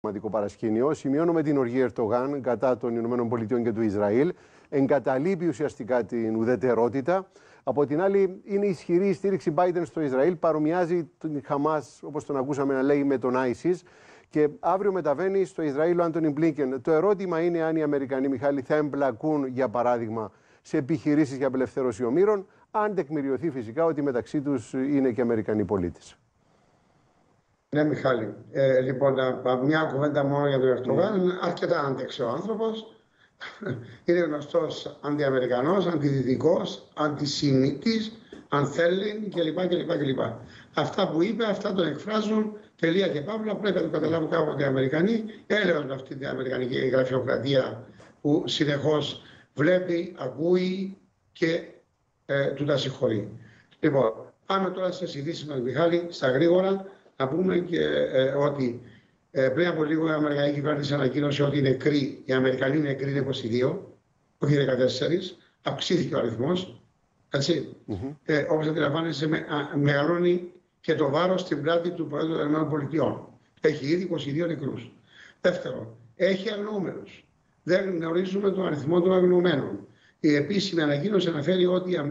πραγματικό παρασκήνιο. Σημειώνουμε την οργή Ερντογάν κατά των ΗΠΑ και του Ισραήλ. Εγκαταλείπει ουσιαστικά την ουδετερότητα. Από την άλλη, είναι ισχυρή η στήριξη Biden στο Ισραήλ. Παρομοιάζει την Χαμάς, όπως τον ακούσαμε να λέει, με τον ISIS. Και αύριο μεταβαίνει στο Ισραήλ ο Άντονι Μπλίνκεν. Το ερώτημα είναι αν οι Αμερικανοί, Μιχάλη, θα εμπλακούν, για παράδειγμα, σε επιχειρήσεις για απελευθέρωση ομήρων, αν τεκμηριωθεί φυσικά ότι μεταξύ τους είναι και Αμερικανοί πολίτες. Ναι, Μιχάλη. Λοιπόν, μια κουβέντα μόνο για τον Ερντογάν. Είναι αρκετά άντεξε ο άνθρωπος. Είναι γνωστός αντιαμερικανός, αντιδυτικός, αντισημίτης, αν θέλει κλπ. Αυτά που είπε, αυτά τον εκφράζουν. Τελεία και παύλα. Πρέπει να το καταλάβουν κάποτε οι Αμερικανοί. Έλεος με αυτή την αμερικανική γραφειοκρατία που συνεχώς βλέπει, ακούει και του τα συγχωρεί. Λοιπόν, πάμε τώρα στις ειδήσεις μας, Μιχάλη, στα γρήγορα. Να πούμε και ότι πριν από λίγο η Αμερικανική κυβέρνηση ανακοίνωσε ότι οι Αμερικανοί νεκροί είναι 22, όχι 14. Αυξήθηκε ο αριθμός. Όπως αντιλαμβάνεσαι, μεγαλώνει και το βάρος στην πλάτη του Προέδρου των ΗΠΑ. Έχει ήδη 22 νεκρούς. Δεύτερον, έχει αγνοούμενους. Δεν γνωρίζουμε τον αριθμό των αγνοωμένων. Η επίσημη ανακοίνωση αναφέρει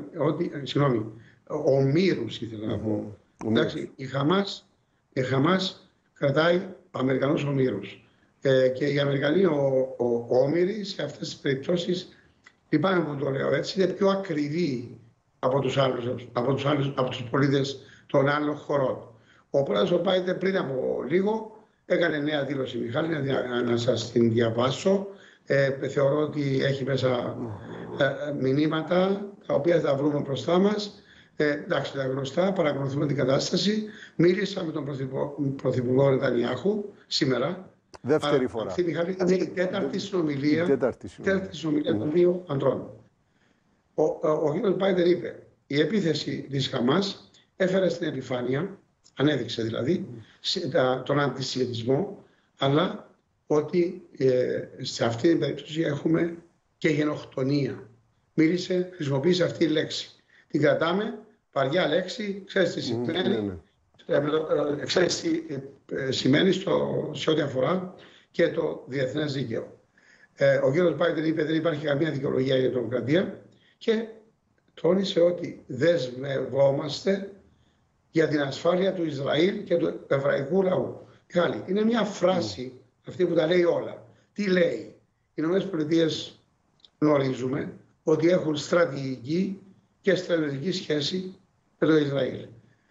ομήρους, ήθελα να πω. Εντάξει, η Χαμάς κρατάει Αμερικανούς ομήρους. Και οι Αμερικανοί όμηροι σε αυτές τις περιπτώσεις, λυπάμαι που το λέω έτσι, είναι πιο ακριβοί από τους πολίτες των άλλων χωρών. Ο πρόεδρος ο Biden πριν από λίγο έκανε νέα δήλωση, Μιχάλη, να σας την διαβάσω. Θεωρώ ότι έχει μέσα μηνύματα τα οποία θα βρούμε μπροστά μας. Εντάξει, τα γνωστά, παρακολουθούμε την κατάσταση. Μίλησα με τον Πρωθυπουργό Νετανιάχου σήμερα. Δεύτερη φορά. Αυτή, Μιχάλη, είναι η τέταρτη συνομιλία των δύο αντρών. Ο κ. Biden είπε: η επίθεση της Χαμάς έφερε στην επιφάνεια, ανέδειξε δηλαδή, τον αντισημιτισμό, αλλά ότι σε αυτή την περίπτωση έχουμε και γενοκτονία. Χρησιμοποίησε αυτή τη λέξη. Την κρατάμε, βαριά λέξη, ξέρεις τι σημαίνει. Ξέρεις τι σημαίνει σε ό,τι αφορά και το διεθνές δίκαιο. Ο κ. Biden είπε δεν υπάρχει καμία δικαιολογία για τρομοκρατία και τόνισε ότι δεσμευόμαστε για την ασφάλεια του Ισραήλ και του εβραϊκού λαού. Είναι μια φράση αυτή που τα λέει όλα. Τι λέει? Οι ΗΠΑ γνωρίζουμε ότι έχουν στρατηγική και στρατιωτική σχέση με το Ισραήλ.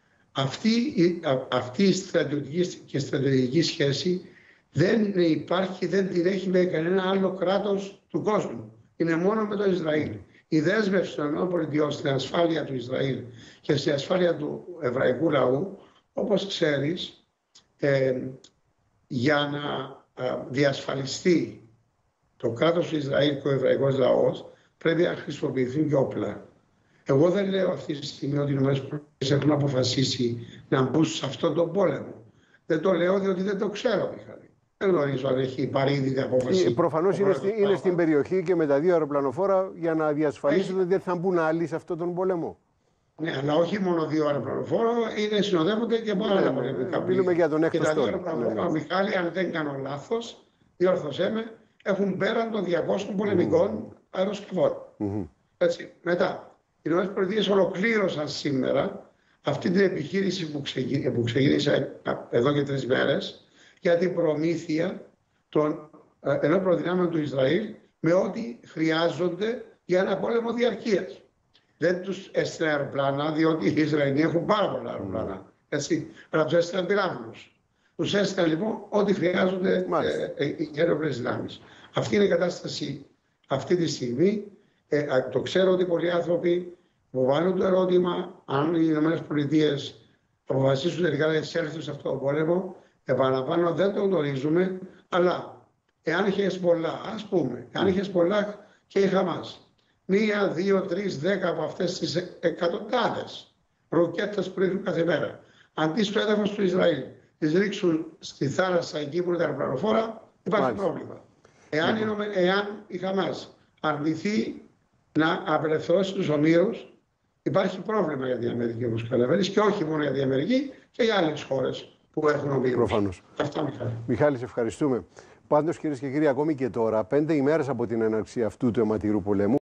Αυτή η στρατιωτική και στρατιωτική σχέση δεν υπάρχει, δεν την έχει με κανένα άλλο κράτος του κόσμου. Είναι μόνο με το Ισραήλ. Η δέσμευση των ΗΠΑ στην ασφάλεια του Ισραήλ και στην ασφάλεια του εβραϊκού λαού, όπως ξέρεις, για να διασφαλιστεί το κράτος του Ισραήλ και ο εβραϊκός λαός, πρέπει να χρησιμοποιηθούν και όπλα. Εγώ δεν λέω αυτή τη στιγμή ότι οι ΗΠΑ έχουν αποφασίσει να μπουν σε αυτόν τον πόλεμο. Δεν το λέω διότι δεν το ξέρω, Μιχάλη. Δεν γνωρίζω αν έχει πάρει ήδη την απόφαση. Προφανώς είναι στην περιοχή και με τα δύο αεροπλανοφόρα για να διασφαλίσουν ότι δεν θα μπουν άλλοι σε αυτόν τον πόλεμο. Ναι, αλλά όχι μόνο δύο αεροπλανοφόρα, συνοδεύονται και από άλλα πολεμικά. Μιλούμε για τον έκτο στόλο. Και τα δύο αεροπλανοφόρα, Μιχάλη, αν δεν κάνω λάθος, διόρθωσέ με, έχουν πέραν των 200 πολεμικών αεροσκαφών. Έτσι, μετά. Οι ΗΠΑ ολοκλήρωσαν σήμερα αυτή την επιχείρηση που ξεκίνησε εδώ και 3 μέρες για την προμήθεια των ενόπλων δυνάμεων του Ισραήλ με ό,τι χρειάζονται για ένα πόλεμο διαρκείας. Δεν τους έστειλαν αεροπλάνα, διότι οι Ισραηλοί έχουν πάρα πολλά αεροπλάνα. Έτσι, αλλά τους έστειλαν πυράβλους. Τους έστειλαν λοιπόν ό,τι χρειάζονται οι ενόπλες δυνάμεις. Αυτή είναι η κατάσταση αυτή τη στιγμή. Το ξέρω ότι πολλοί άνθρωποι μου βάλουν το ερώτημα αν οι ΗΠΑ αποφασίσουν τελικά να εισέλθουν σε αυτό το πόλεμο. Επαναλαμβάνω, δεν το γνωρίζουμε, αλλά εάν είχε Χεσμολάχ, ας πούμε, εάν είχε Χεσμολάχ και η Χαμάς, 1, 2, 3, 10 από αυτές τις εκατοντάδες ροκέτες που ρίχνουν κάθε μέρα, αντί στο έδαφος του Ισραήλ, τις ρίξουν στη θάλασσα εκεί που είναι τα αεροπλανοφόρα, υπάρχει πρόβλημα. Εάν η Χαμάς αρνηθεί να απελευθερώσει τους ομήρους, υπάρχει πρόβλημα για την Αμερική, όπως καταλαβαίνεις, και όχι μόνο για την Αμερική και για άλλες χώρες που έχουν ο βίρους. Προφανώς. Αυτά, Μιχάλη. Μιχάλη, σε ευχαριστούμε. Πάντως, κυρίες και κύριοι, ακόμη και τώρα, 5 ημέρες από την έναρξη αυτού του αιματηρού πολέμου,